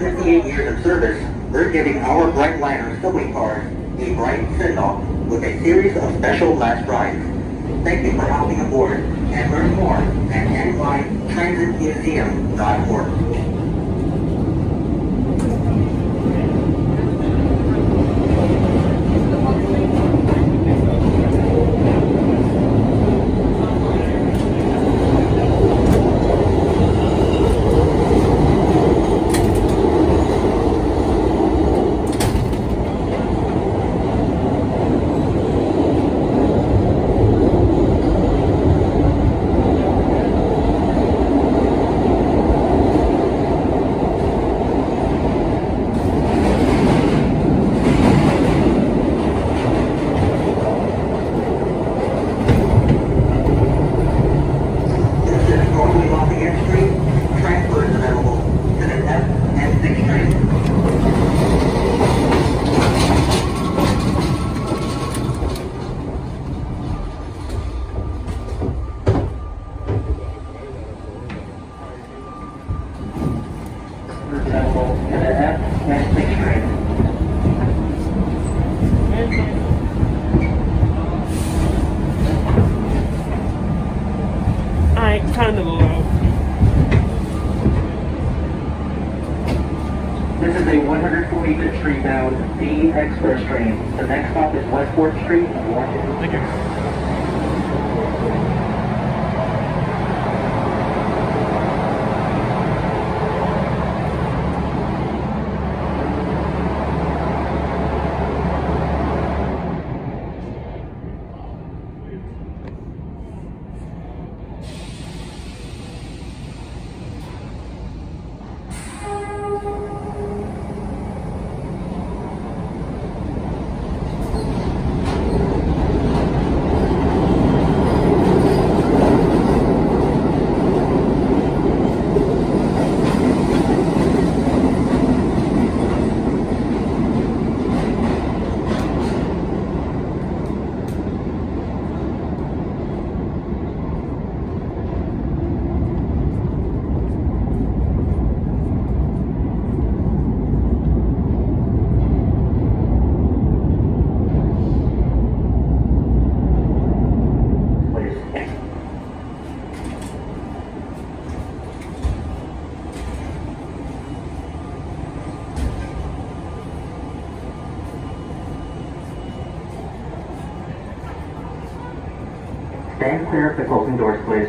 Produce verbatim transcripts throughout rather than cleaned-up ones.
fifty-eight years of service, we're giving our Brightliner subway cars a bright send-off with a series of special last rides. Thank you for hopping aboard, and learn more at N Y transit museum dot org. Alright, kind of low. This is a one hundred forty-fifth Street bound D Express train. The next stop is West fourth Street. Thank you. Stand clear of the closing doors, please.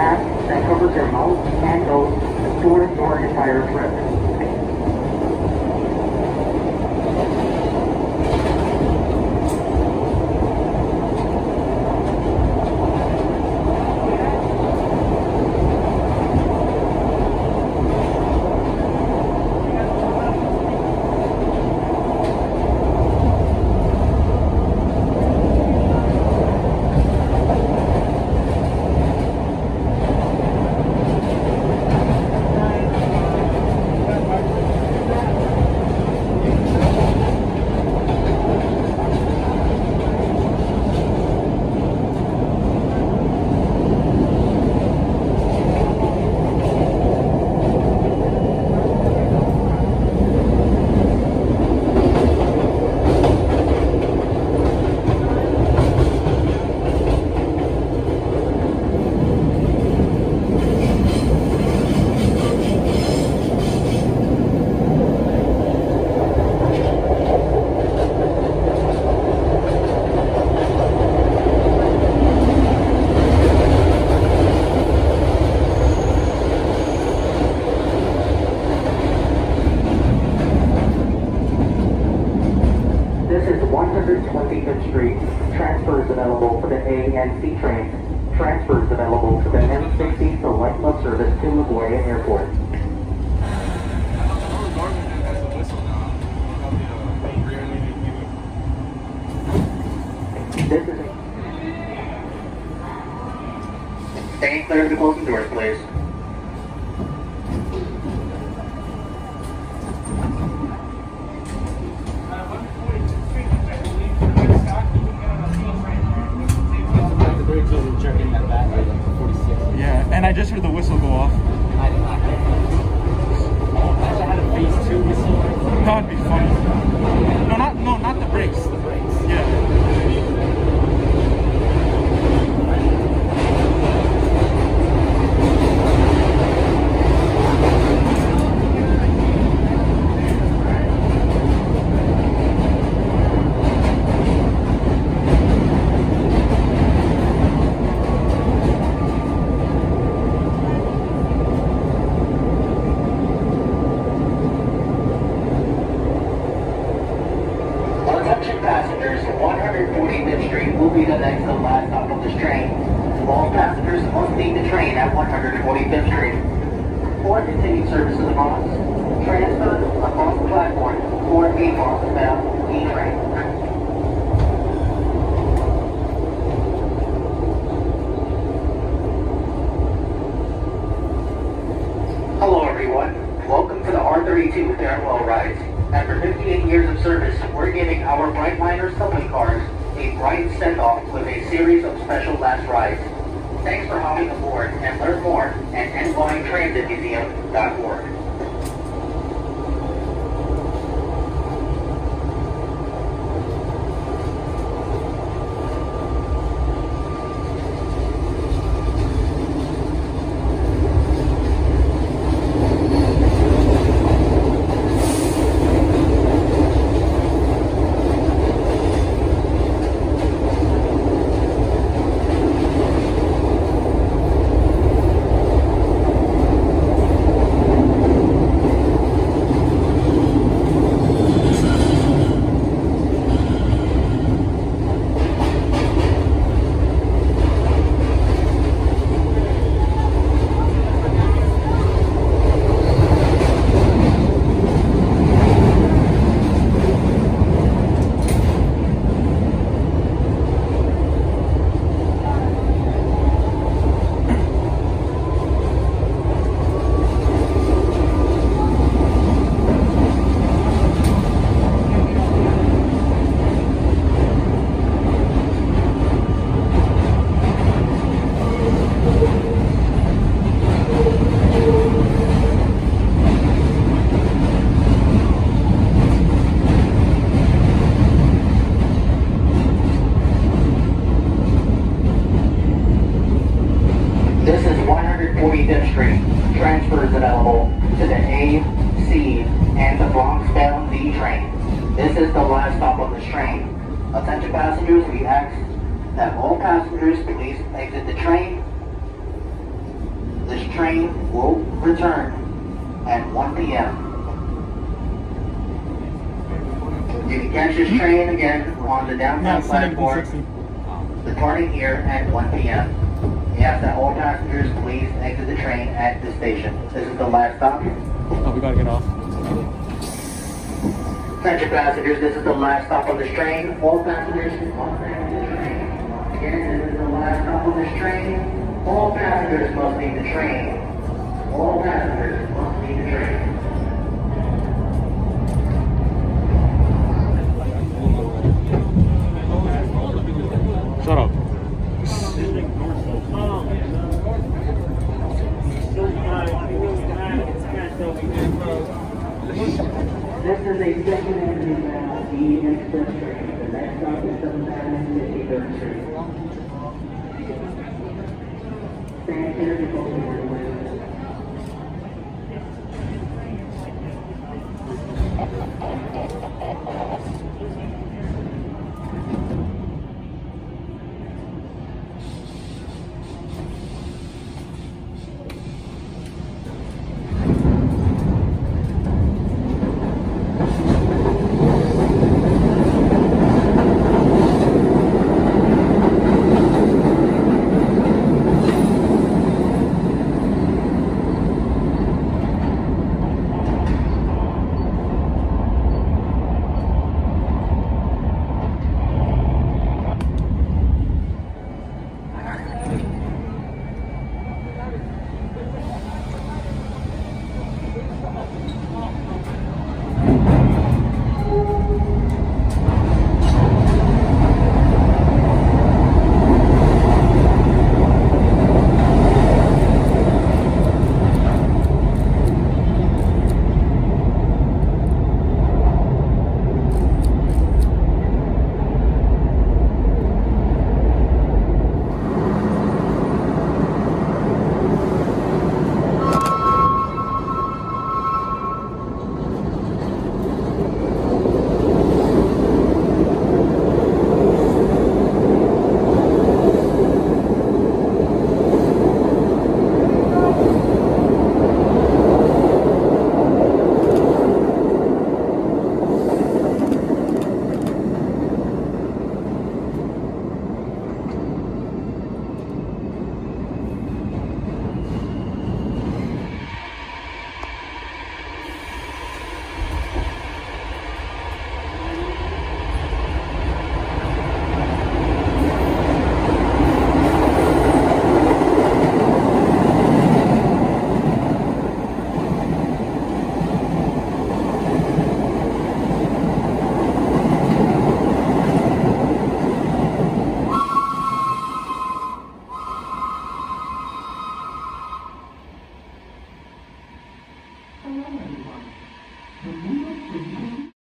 mask that covers your mouth and nose during your entire trip. one twenty-fifth Street. Transfers available for the A and C trains. Transfers available to the N sixty Select Bus Service to LaGuardia Airport. This is Stay clear of the closing doors, please. Yeah, and I just heard the whistle go off. I did not get I had a phase two whistle. That would be funny. No, not no, not the brakes. The brakes. Yeah. Attention passengers, one forty-fifth Street will be the next and last stop of this train. All passengers must leave the train at one forty-fifth Street. For continued service of the bus, transfer across the platform for a Bronx-bound D train. Hello everyone, welcome to the R thirty-two farewell rides. After fifty-eight years of service, we're giving our Brightliner subway cars a bright send-off with a series of special last rides. Thanks for hopping aboard and learn more at N Y transit museum dot org. This is one forty-fifth Street. Transfers available to the A, C, and the Bronx-bound D train. This is the last stop of this train. Attention passengers, we ask that all passengers please exit the train train will return at one P M You can catch this train again on the downtown platform, departing here at one P M We ask that all passengers please exit the train at the station. This is the last stop. Oh, we gotta get off. Attention passengers, this is the last stop on this train. All passengers must exit the train. Again, this is the last stop on this train. All passengers must leave the train. All passengers must leave the train. Shut up. This is a second avenue bound E express train. The next stop is seven thousand fifty-third Street. Stand clear before